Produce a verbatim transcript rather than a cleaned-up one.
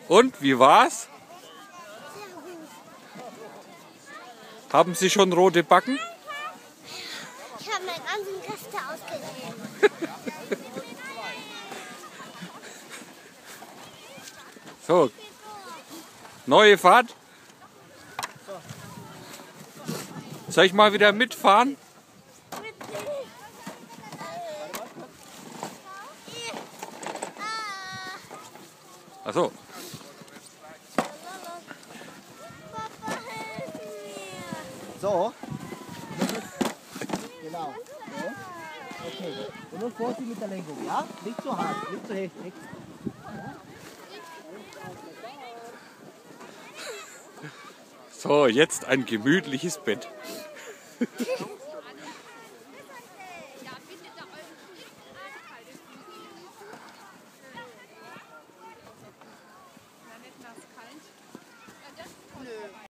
Und, wie war's? Haben Sie schon rote Backen? Ich habe meine ganzen Kräfte ausgegeben. So, neue Fahrt. Soll ich mal wieder mitfahren? Ach so. Papa, hilf mir. So. Genau. So. Okay. Und nun Vorsicht mit der Lenkung, ja? Nicht zu hart, nicht zu heftig. So, jetzt ein gemütliches Bett.